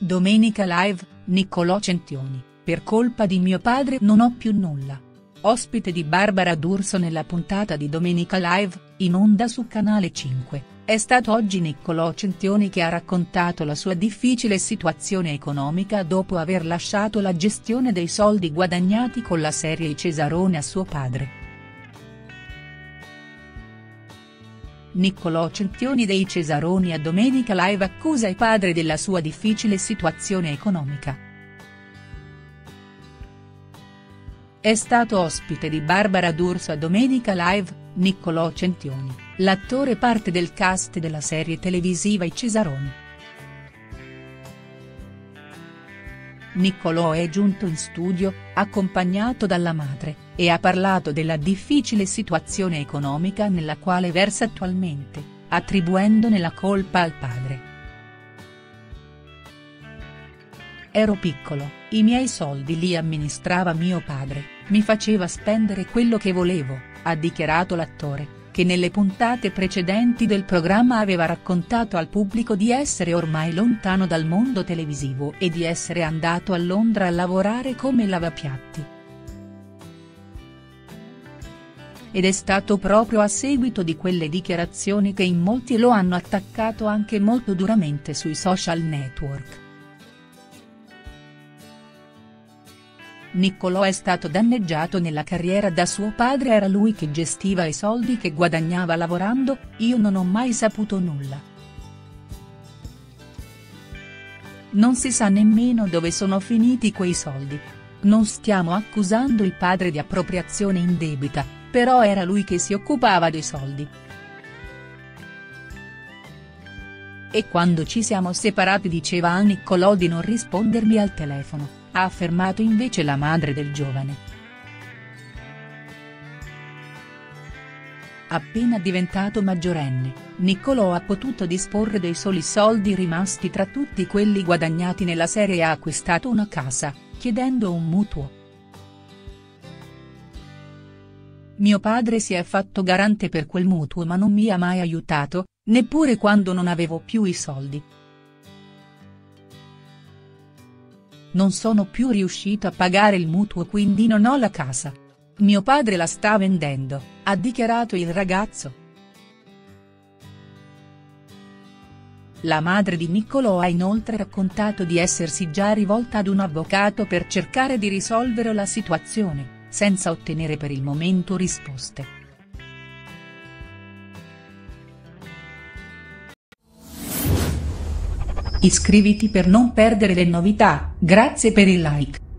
Domenica Live, Niccolò Centioni, per colpa di mio padre non ho più nulla. Ospite di Barbara D'Urso nella puntata di Domenica Live, in onda su Canale 5, è stato oggi Niccolò Centioni che ha raccontato la sua difficile situazione economica dopo aver lasciato la gestione dei soldi guadagnati con la serie I Cesaroni a suo padre. Niccolò Centioni dei Cesaroni a Domenica Live accusa il padre della sua difficile situazione economica. È stato ospite di Barbara D'Urso a Domenica Live, Niccolò Centioni, l'attore parte del cast della serie televisiva I Cesaroni. Niccolò è giunto in studio, accompagnato dalla madre, e ha parlato della difficile situazione economica nella quale versa attualmente, attribuendone la colpa al padre. Ero piccolo, i miei soldi li amministrava mio padre, mi faceva spendere quello che volevo, ha dichiarato l'attore, che nelle puntate precedenti del programma aveva raccontato al pubblico di essere ormai lontano dal mondo televisivo e di essere andato a Londra a lavorare come lavapiatti. Ed è stato proprio a seguito di quelle dichiarazioni che in molti lo hanno attaccato anche molto duramente sui social network. Niccolò è stato danneggiato nella carriera da suo padre, era lui che gestiva i soldi che guadagnava lavorando, io non ho mai saputo nulla. Non si sa nemmeno dove sono finiti quei soldi. Non stiamo accusando il padre di appropriazione indebita, però era lui che si occupava dei soldi. E quando ci siamo separati diceva a Niccolò di non rispondermi al telefono, ha affermato invece la madre del giovane. Appena diventato maggiorenne, Niccolò ha potuto disporre dei soli soldi rimasti tra tutti quelli guadagnati nella serie e ha acquistato una casa, chiedendo un mutuo. Mio padre si è fatto garante per quel mutuo ma non mi ha mai aiutato, neppure quando non avevo più i soldi. Non sono più riuscito a pagare il mutuo, quindi non ho la casa. Mio padre la sta vendendo, ha dichiarato il ragazzo. La madre di Niccolò ha inoltre raccontato di essersi già rivolta ad un avvocato per cercare di risolvere la situazione, senza ottenere per il momento risposte. Iscriviti per non perdere le novità, grazie per il like.